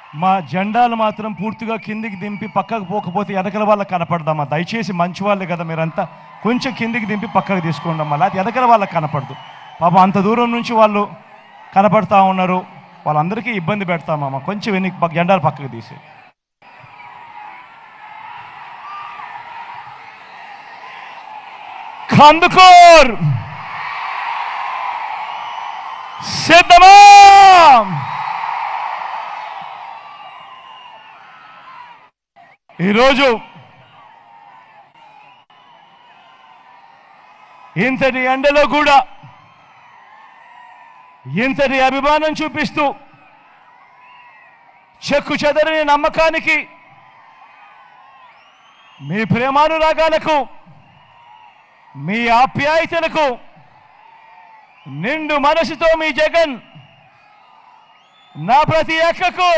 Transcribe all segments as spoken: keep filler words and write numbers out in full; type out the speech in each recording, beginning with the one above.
మా జెండాలు మాత్రం పూర్తిగా కిందికి దింపి పక్కకు పోకపోతే ఎనకల వాళ్ళకి కనపడదమ్మా. దయచేసి మంచి వాళ్ళే కదా మీరంతా, కొంచెం కిందికి దింపి పక్కకు తీసుకోండి అమ్మా, లేకపోతే ఎనకల వాళ్ళకి కనపడదు. పాపం అంత దూరం నుంచి వాళ్ళు కనపడతా ఉన్నారు, వాళ్ళందరికీ ఇబ్బంది పెడతామమ్మా. కొంచెం వెనక్కి జెండాలు పక్కకు తీసి. కందుకూర్ సిద్ధమా? ఈరోజు ఇంతటి ఎండలో కూడా ఇంతటి అభిమానం చూపిస్తూ చెక్కు చెదరని నమ్మకానికి, మీ ప్రేమానురాగాలకు, మీ ఆప్యాయతలకు నిండు మనసుతో మీ జగన్ నా ప్రతి ఎక్కకు.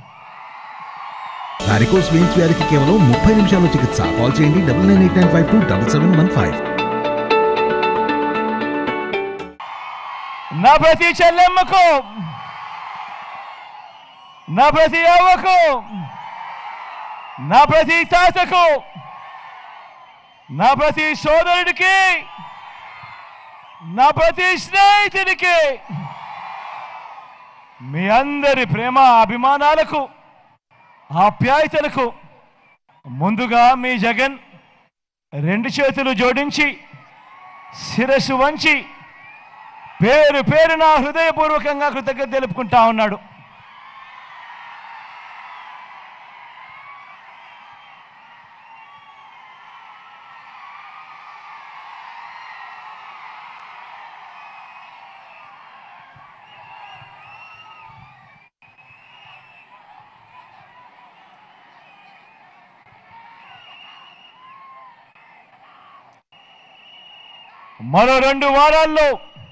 వారికోస్ వెయిన్స్ వ్యాధికి కేవలం ముప్పై నిమిషాల్లో చికిత్స. కాల్ చేయండి double nine eight nine five two double seven one five. నా ప్రతి చెల్లెమ్మకు, నా ప్రతి అవ్వకు, నా ప్రతి తాతకు, నా ప్రతి సోదరుడికి, నా ప్రతి స్నేహితుడికి, మీ అందరి ప్రేమ అభిమానాలకు, ఆప్యాయతలకు ముందుగా మీ జగన్ రెండు చేతులు జోడించి శిరస్సు వంచి పేరు పేరున హృదయపూర్వకంగా కృతజ్ఞత తెలుపుకుంటా ఉన్నాడు. మరో రెండు వారాల్లో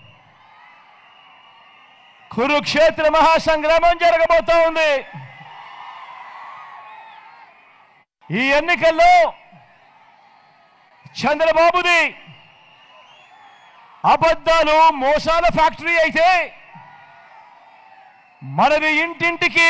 కురుక్షేత్ర మహాసంగ్రామం జరగబోతా ఉంది. ఈ ఎన్నికల్లో చంద్రబాబుది అబద్ధాలు మోసాల ఫ్యాక్టరీ అయితే, మనది ఇంటింటికి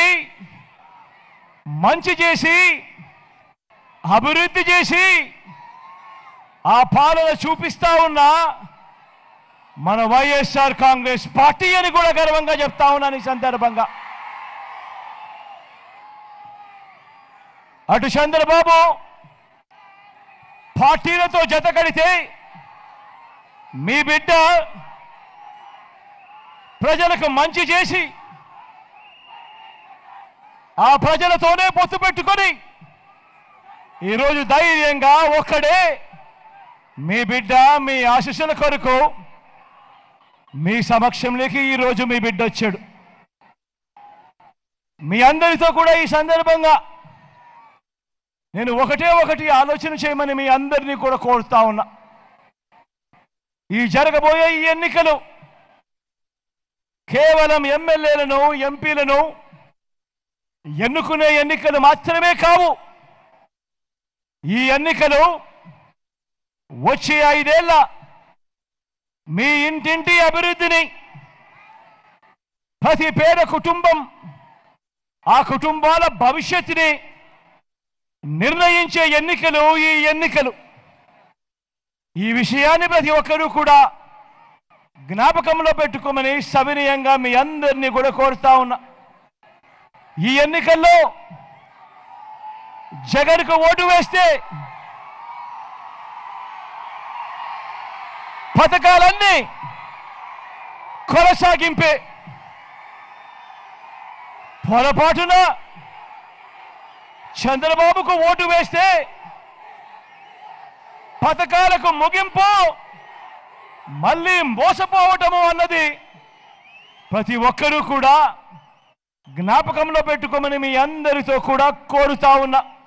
మంచి చేసి అభివృద్ధి చేసి ఆ పాలన చూపిస్తా ఉన్న మన వైఎస్ఆర్ కాంగ్రెస్ పార్టీ అని కూడా గర్వంగా చెప్తా ఉన్నాను ఈ సందర్భంగా. అటు చంద్రబాబు పార్టీలతో జత కడితే, మీ బిడ్డ ప్రజలకు మంచి చేసి ఆ ప్రజలతోనే పొత్తు పెట్టుకొని ఈరోజు ధైర్యంగా ఒక్కడే మీ బిడ్డ మీ ఆశీస్సుల కొరకు మీ సమక్షంలోకి ఈరోజు మీ బిడ్డ వచ్చాడు. మీ అందరితో కూడా ఈ సందర్భంగా నేను ఒకటే ఒకటి ఆలోచన చేయమని మీ అందరినీ కూడా కోరుతా ఉన్నా. ఈ జరగబోయే ఈ ఎన్నికలు కేవలం ఎమ్మెల్యేలను ఎంపీలను ఎన్నుకునే ఎన్నికలు మాత్రమే కావు. ఈ ఎన్నికలు వచ్చే ఐదేళ్ల మీ ఇంటింటి అభివృద్ధిని, ప్రతి పేద కుటుంబం ఆ కుటుంబాల భవిష్యత్తుని నిర్ణయించే ఎన్నికలు ఈ ఎన్నికలు. ఈ విషయాన్ని ప్రతి ఒక్కరూ కూడా జ్ఞాపకంలో పెట్టుకోమని సవినయంగా మీ అందరినీ కూడా కోరుతా ఉన్నా. ఈ ఎన్నికల్లో జగన్కు ఓటు వేస్తే పథకాలన్నీ కొనసాగింపే, పొరపాటున చంద్రబాబుకు ఓటు వేస్తే పథకాలకు ముగింపు, మళ్ళీ మోసపోవటము అన్నది ప్రతి ఒక్కరూ కూడా జ్ఞాపకంలో పెట్టుకోమని మీ అందరితో కూడా కోరుతా ఉన్నా.